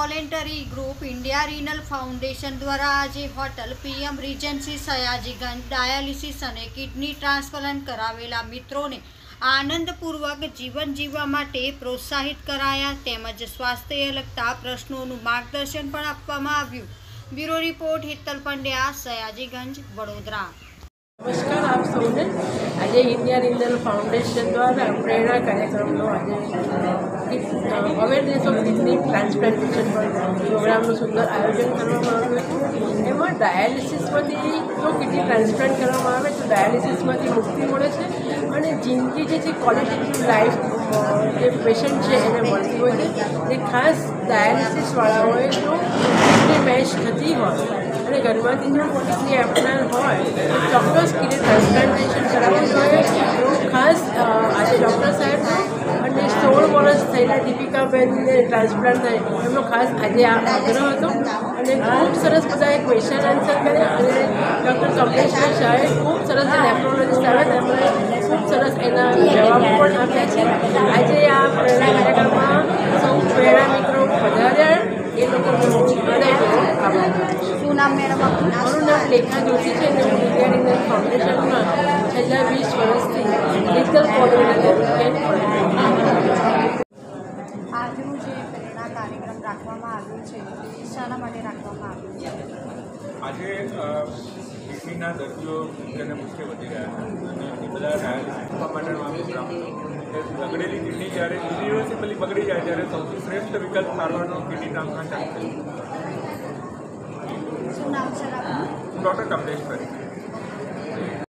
Voluntary group India renal foundation દ્વારા આજે hotel PM regency Sayajiganj dialysis અને કિડની ટ્રાન્સપ્લાન્ટ કરાવેલા મિત્રોને આનંદપૂર્વક જીવન જીવવા માટે પ્રોત્સાહિત કરાયા તેમજ સ્વાસ્થ્ય લગતા પ્રશ્નોનું માર્ગદર્શન પણ આપવામાં આવ્યું। Bureau report Hital Pandya, Sayajiganj, Vadodara. नमस्कार आप सबने आज इंडिया रिनल फाउंडेशन द्वारा प्रेरणा कार्यक्रम आज अवेरनेस ऑफ किडनी ट्रांसप्लांटेशन पर प्रोग्राम सुंदर आयोजन करवामां डायालिसिस में जो किडनी ट्रांसप्लांट करवामां आवे तो डायालिसिस में मुक्ति मळे छे अने जिंदगी जे क्वॉलिटी लाइफ जे पेशंट है एने मळती होय छे ए खास डायालिसिसवाळाओए जो किडनी मैच थती होय અને ઘરમાંથી જો કિડની આપનાર હોય ચોક્કસ કિડની ટ્રાન્સપ્લાન્ટેશન કરાવવું જોઈએ એવું ખાસ આજે ડૉક્ટર સાહેબ અને 16 વર્ષ થયેલા દીપિકાબેનને ટ્રાન્સપ્લાન્ટ થાય એમનો ખાસ આજે આ આગ્રહ હતો અને ખૂબ સરસ બધા એક ક્વેશ્ચન આન્સર કર્યા અને ડૉક્ટર કમલેશભાઈ શાહે ખૂબ સરસ નેફ્રોલોજીસ્ટ આવ્યા તેમણે ખૂબ સરસ એના જવાબો પણ આપ્યા છે। આજે આ પ્રેરણા કાર્યક્રમમાં સૌ પ્રેરણા મિત્રો પધાર્યા એ લોકોનો હૃદયપૂર્વક આભાર। શું નામ મેડમ આપનું? મારું નામ લેખા જોશી છે અને હું ઇન્ડિયા રિનલ ફાઉન્ડેશનમાં છેલ્લા 20 વર્ષથી લીગલ કોઓર્ડિનેટર તરીકે આજનું જે પ્રેરણા કાર્યક્રમ રાખવામાં આવ્યો છે એ શાના માટે રાખવામાં આવ્યો છે? આજે કિડનીના દર્દીઓ મુખ્યને મુશ્કેલ વધી રહ્યા છે અને એ બધા ડાયાલિસિસ માટેનો આ પ્રોગ્રામ બગડેલી કિડની જ્યારે ઇરિવર્સિબલી બગડી જાય ત્યારે સૌથી શ્રેષ્ઠ વિકલ્પ સારવારનો કિડની ટ્રાન્સપ્લાન્ટ છે। શું નામ છે આપનું? ડૉક્ટર કમલેશભાઈ।